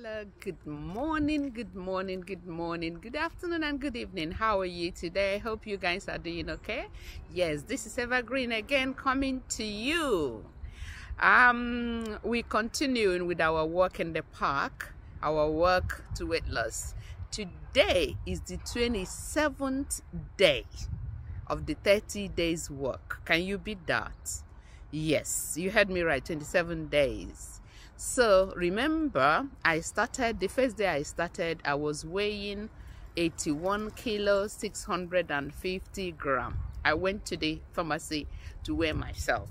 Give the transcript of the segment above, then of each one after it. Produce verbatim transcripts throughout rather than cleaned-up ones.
Hello, good morning, good morning, good morning, good afternoon, and good evening. How are you today? I hope you guys are doing okay. Yes, this is Evergreen again coming to you. Um, we continuing with our walk in the park, our walk to weight loss. Today is the twenty-seventh day of the thirty days walk. Can you beat that? Yes, you heard me right, twenty-seven days. So remember, I started, the first day I started, I was weighing eighty-one kilos, six hundred fifty grams. I went to the pharmacy to weigh myself.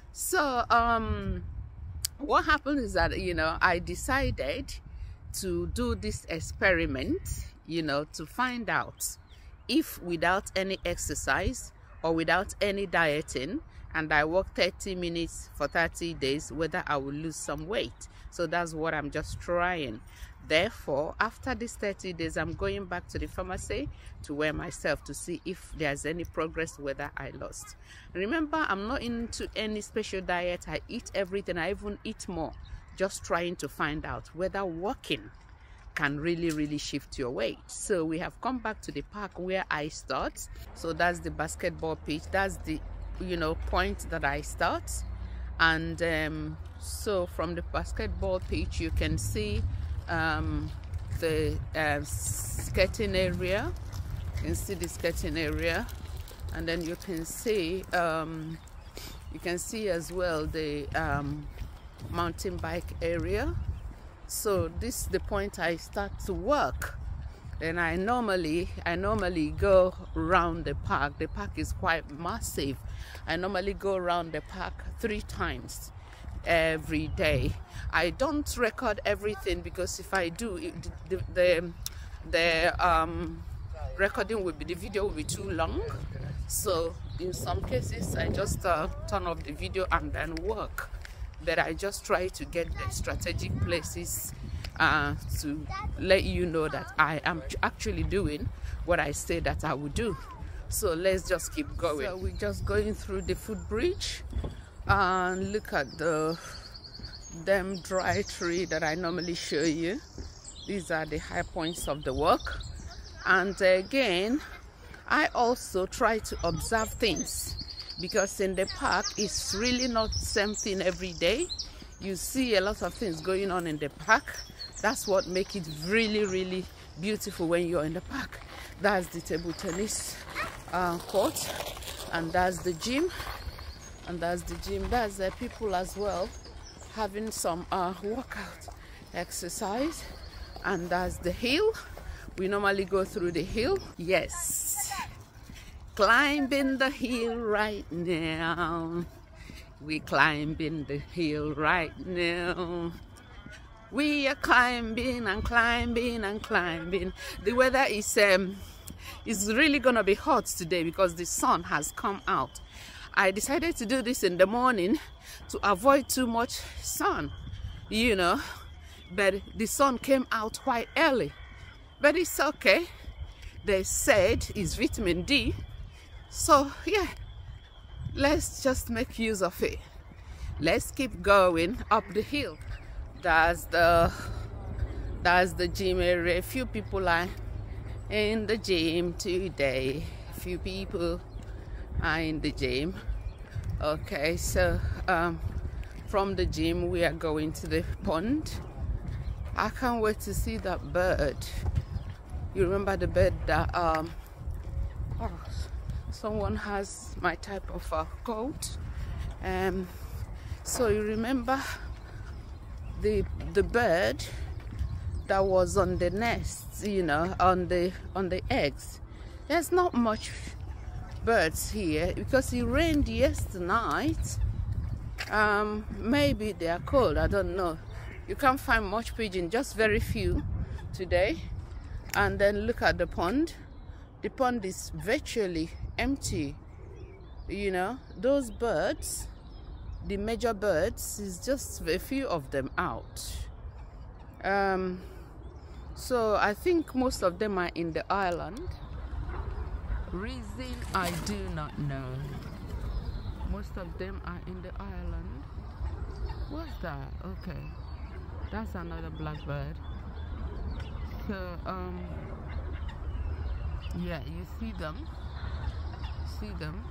So um, what happened is that, you know, I decided to do this experiment, you know, to find out if without any exercise or without any dieting, and I walk thirty minutes for thirty days, whether I will lose some weight. So that's what I'm just trying. Therefore, after these thirty days, I'm going back to the pharmacy to weigh myself to see if there's any progress, whether I lost. Remember, I'm not into any special diet. I eat everything. I even eat more, just trying to find out whether walking can really really shift your weight. So we have come back to the park where I start. So that's the basketball pitch. That's the you know point that I start, and um, so from the basketball pitch you can see um, the uh, skating area. You can see the skating area, and then you can see um, you can see as well the um, mountain bike area. So this is the point I start to work. And I normally I normally go around the park. The park is quite massive. I normally go around the park three times every day. I don't record everything because if I do, it, the the, the um, recording will be the video will be too long. So in some cases, I just uh, turn off the video and then work. But I just try to get the strategic places uh, to let you know that I am actually doing what I say that I would do. So let's just keep going. So we're just going through the footbridge and look at the them dry tree that I normally show you. These are the high points of the walk. And again, I also try to observe things, because in the park it's really not the same thing every day. You see a lot of things going on in the park. That's what makes it really really beautiful when you're in the park. That's the table tennis uh, court, and that's the gym, and that's the gym. That's the people as well having some uh, workout exercise, and that's the hill. We normally go through the hill. Yes, climbing the hill right now. We climbing the hill right now. We are climbing and climbing and climbing. The weather is um is really gonna be hot today because the sun has come out. I decided to do this in the morning to avoid too much sun, you know, but the sun came out quite early. But it's okay. They said it's vitamin D. So yeah, let's just make use of it. Let's keep going up the hill. That's the that's the gym area. A few people are in the gym today. A few people are in the gym. Okay, so um, from the gym we are going to the pond. I can't wait to see that bird. You remember the bird that um oh, someone has my type of uh, coat. Um, so you remember the the bird that was on the nest, you know, on the on the eggs. There's not much birds here because it rained yesterday night. Um, maybe they are cold, I don't know. You can't find much pigeon, just very few today. And then look at the pond. The pond is virtually empty. You know, those birds, the major birds, is just a few of them out. Um, so I think most of them are in the island. Reason I do not know. Most of them are in the island. What's that? Okay, that's another blackbird. So um yeah, you see them see them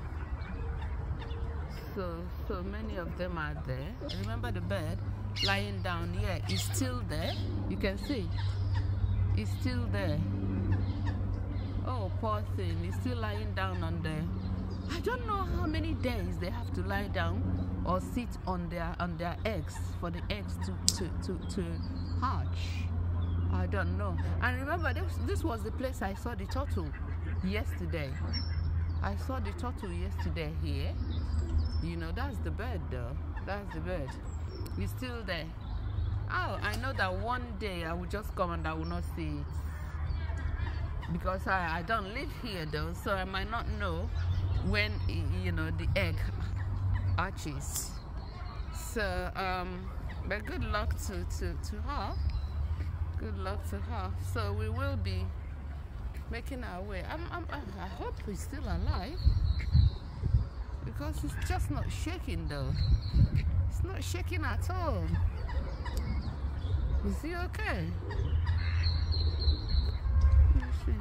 so so many of them are there. Remember the bird lying down? Yeah, it's still there. You can see it's still there. Oh, poor thing, it's still lying down on there. I don't know how many days they have to lie down or sit on their on their eggs for the eggs to to to, to hatch. I don't know. And remember, this this was the place I saw the turtle yesterday. I saw the turtle yesterday here. You know, that's the bird though. That's the bird. It's still there. Oh, I know that one day I will just come and I will not see it. Because I, I don't live here though, so I might not know when, you know, the egg hatches. So, um, but good luck to, to, to her. Good luck to her. So we will be making our way. I'm, I'm, I hope he's still alive, because it's just not shaking though. It's not shaking at all. Is he okay? Let's see.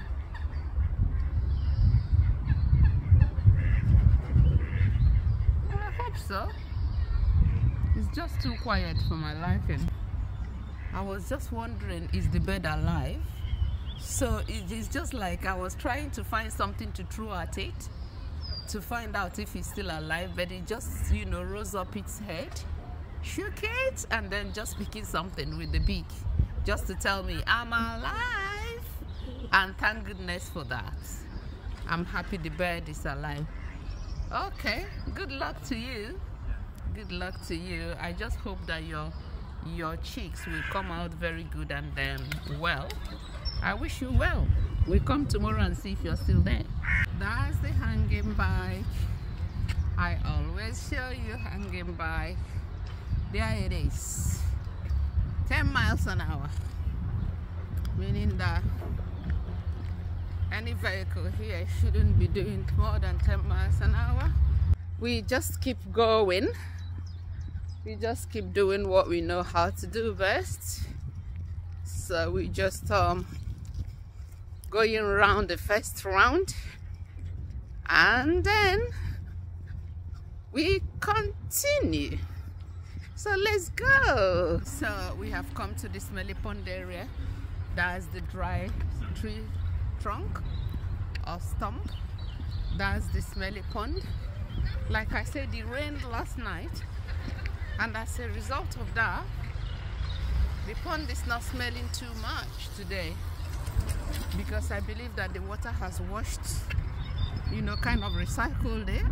I hope so. It's just too quiet for my liking. I was just wondering, is the bird alive? So it's just like I was trying to find something to throw at it to find out if it's still alive, but it just, you know, rose up its head, shook it, and then just picking something with the beak just to tell me I'm alive. And thank goodness for that. I'm happy the bird is alive. Okay, good luck to you. Good luck to you. I just hope that your your chicks will come out very good and um, well. I wish you well. We'll come tomorrow and see if you're still there. That's the hanging bike. I always show you hanging bike. There it is. ten miles an hour. Meaning that any vehicle here shouldn't be doing more than ten miles an hour. We just keep going. We just keep doing what we know how to do best. So we just um going around the first round, and then we continue. So let's go. So we have come to the smelly pond area. That's the dry tree trunk or stump. That's the smelly pond. Like I said, it rained last night, and as a result of that, the pond is not smelling too much today, because I believe that the water has washed, you know, kind of recycled it.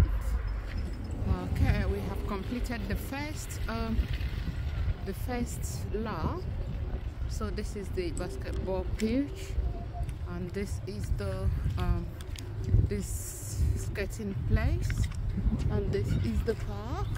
Okay, we have completed the first um, the first lap. So this is the basketball pitch, and this is the um, this skating place, and this is the park.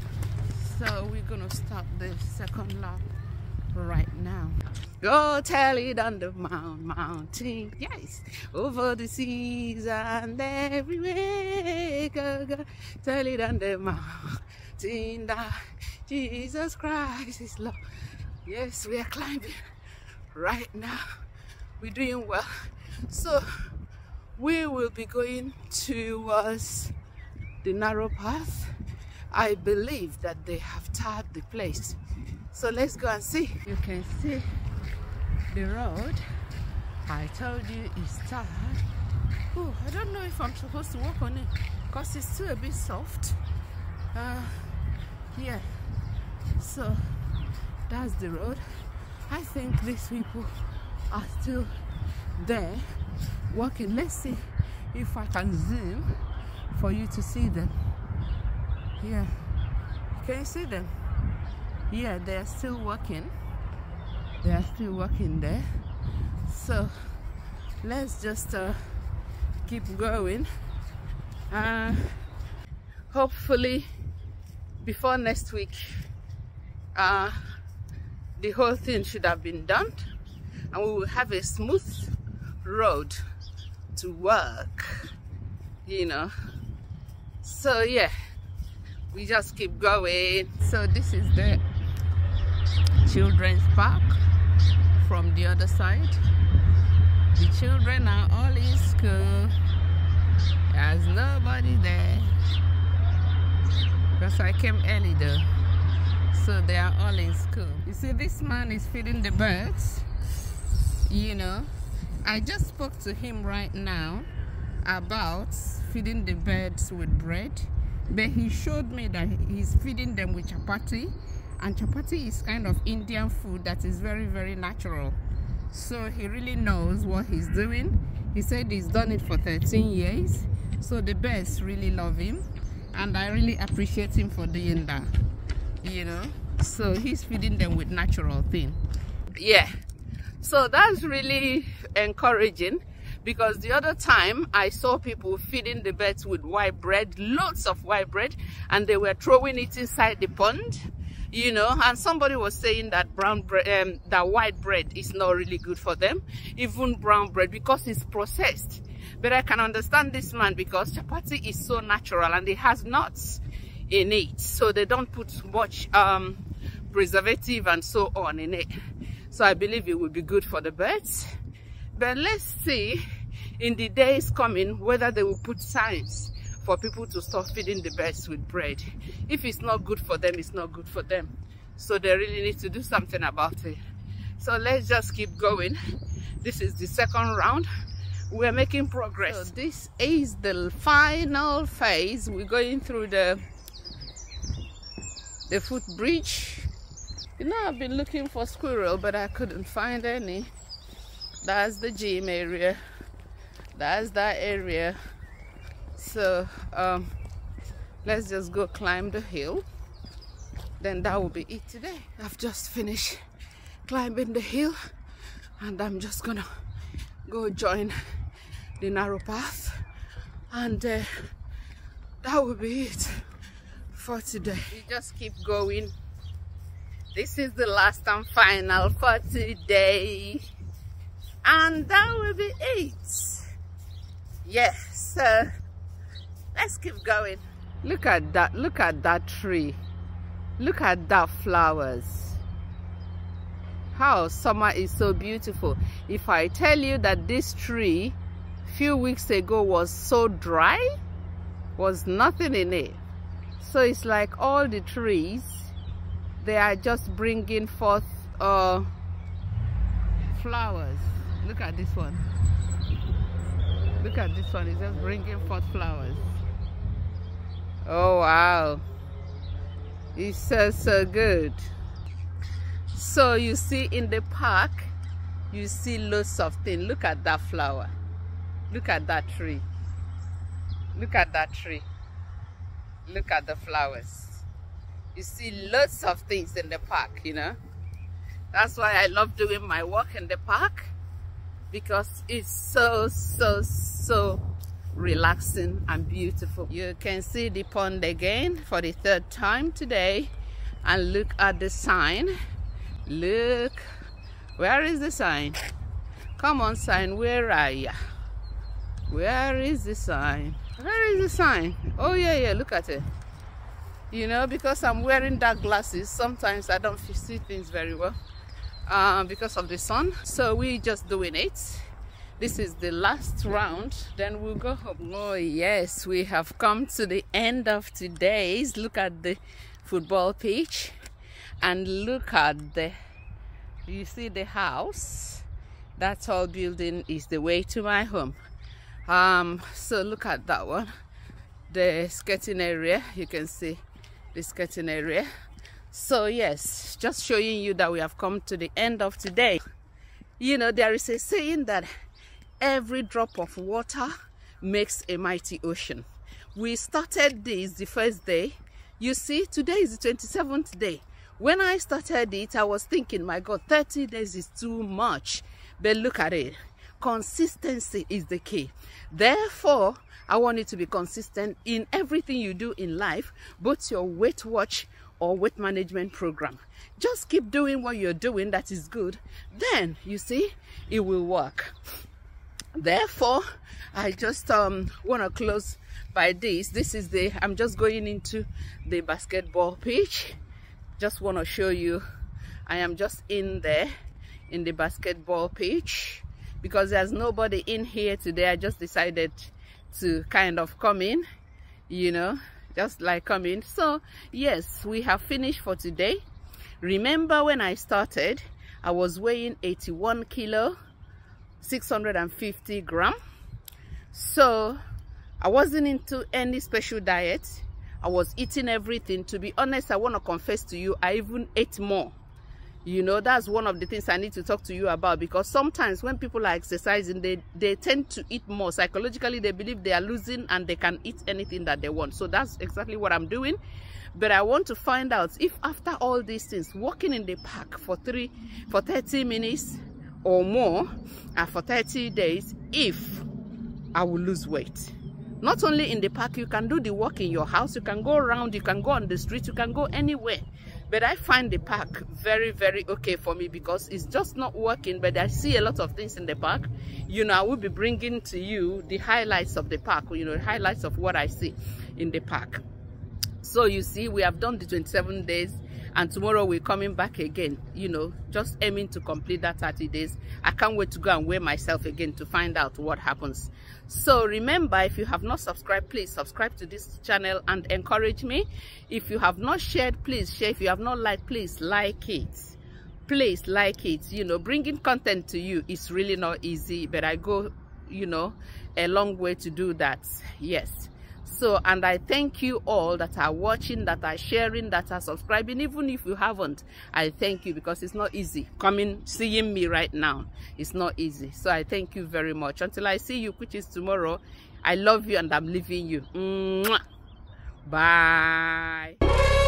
So we're gonna start the second lap right now. Go tell it on the mount, mountain, yes, over the seas and everywhere. Go, go, tell it on the mountain that Jesus Christ is Lord. Yes, we are climbing right now. We're doing well. So we will be going towards the narrow path. I believe that they have tarred the place. So let's go and see. You can see the road. I told you it's tarred. Oh, I don't know if I'm supposed to walk on it because it's still a bit soft. Uh, yeah. So that's the road. I think these people are still there walking. Let's see if I can zoom for you to see them. Yeah. Can you see them? Yeah, they're still working. They are still working there. So let's just uh, keep going. Uh, hopefully before next week, uh, the whole thing should have been done, and we will have a smooth road to work, you know. So yeah, we just keep going. So this is the children's park from the other side. The children are all in school. There's nobody there. Because I came early though. So they are all in school. You see, this man is feeding the birds. You know, I just spoke to him right now about feeding the birds with bread. But he showed me that he's feeding them with chapati. And chapati is kind of Indian food that is very, very natural. So he really knows what he's doing. He said he's done it for thirteen years. So the birds really love him. And I really appreciate him for doing that. You know, so he's feeding them with natural thing. Yeah, so that's really encouraging, because the other time I saw people feeding the birds with white bread, loads of white bread, and they were throwing it inside the pond, you know, and somebody was saying that brown bread, um, that white bread is not really good for them, even brown bread, because it's processed. But I can understand this man, because chapati is so natural and it has nuts in it, so they don't put much um preservative and so on in it. So I believe it will be good for the birds. But let's see in the days coming whether they will put signs for people to stop feeding the birds with bread. If it's not good for them, it's not good for them. So they really need to do something about it. So let's just keep going. This is the second round. We're making progress. So this is the final phase. We're going through the the footbridge. You know, I've been looking for squirrel, but I couldn't find any. That's the gym area. That's that area. So um let's just go climb the hill. Then that will be it today. I've just finished climbing the hill, and I'm just gonna go join the narrow path, and uh, that will be it for today. We just keep going. This is the last and final for today, and that will be it. Yes, uh, let's keep going. Look at that, look at that tree, look at that flowers. How summer is so beautiful. If I tell you that this tree few weeks ago was so dry, was nothing in it. So it's like all the trees, they are just bringing forth uh, flowers. Look at this one. Look at this one, it's just bringing forth flowers. Oh wow, it's so so good. So you see in the park, you see lots of things. Look at that flower, look at that tree, look at that tree, look at the flowers. You see lots of things in the park, you know. That's why I love doing my work in the park, because it's so so so relaxing and beautiful. You can see the pond again for the third time today, and look at the sign. Look, where is the sign? Come on, sign, where are you? Where is the sign? Where is the sign? Oh yeah, yeah, look at it. You know, because I'm wearing dark glasses, sometimes I don't see things very well uh, because of the sun. So we're just doing it. This is the last round, then we'll go home. Oh yes, we have come to the end of today's. Look at the football pitch, and look at the, you see the house? That tall building is the way to my home. Um, so look at that one, the skating area. You can see the skating area. So yes, just showing you that we have come to the end of today. You know, there is a saying that every drop of water makes a mighty ocean. We started this the first day. You see, today is the twenty-seventh day. When I started it, I was thinking, my God, thirty days is too much. But look at it. Consistency is the key. Therefore, I want you to be consistent in everything you do in life, both your Weight Watch or weight management program. Just keep doing what you're doing that is good. Then, you see, it will work. Therefore, I just um, want to close by this. This is the, I'm just going into the basketball pitch. Just want to show you, I am just in there in the basketball pitch. because there's nobody in here today. I just decided to kind of come in, you know, just like come in. So yes, we have finished for today. Remember when I started, I was weighing eighty-one kilo, six hundred fifty gram. So I wasn't into any special diet. I was eating everything. To be honest, I want to confess to you, I even ate more. You know, that's one of the things I need to talk to you about, because sometimes when people are exercising, they, they tend to eat more. Psychologically, they believe they are losing and they can eat anything that they want. So that's exactly what I'm doing. But I want to find out if after all these things, walking in the park for three, for thirty minutes or more, and for thirty days, if I will lose weight. Not only in the park, you can do the walk in your house, you can go around, you can go on the street, you can go anywhere. But I find the park very, very okay for me, because it's just not working, but I see a lot of things in the park. You know, I will be bringing to you the highlights of the park, you know, highlights of what I see in the park. So you see, we have done the twenty-seven days, and tomorrow we're coming back again, you know, just aiming to complete that thirty days. I can't wait to go and weigh myself again to find out what happens. So remember, if you have not subscribed, please subscribe to this channel and encourage me. If you have not shared, please share. If you have not liked, please like it. Please like it. You know, bringing content to you is really not easy, but I go, you know, a long way to do that. Yes. So, and I thank you all that are watching, that are sharing, that are subscribing. Even if you haven't, I thank you, because it's not easy coming, seeing me right now. It's not easy. So I thank you very much. Until I see you, which is tomorrow, I love you and I'm leaving you. Mwah. Bye.